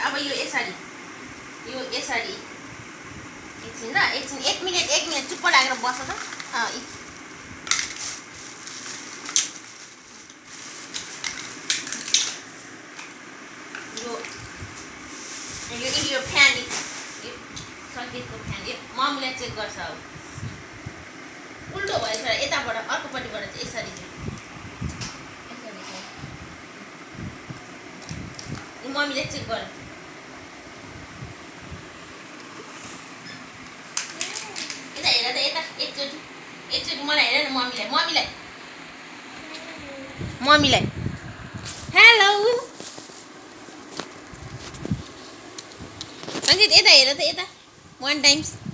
अब यो यसरी एकछिन ल एकछिन 1 मिनेट चुप्प लागेर बस त यो फ्यान सङ्गीतको फ्यान यो मम्मीले चेक गर्छ अब उल्टो भएछ यताबाट अर्कोपट्टिबाट चाहिँ यसरी मम्मीले चेक गर यता हेर त यता एकचोटि मलाई हेर न मम्मीलाई हेलो सङ्गीत यता हेर त 1 टाइम्स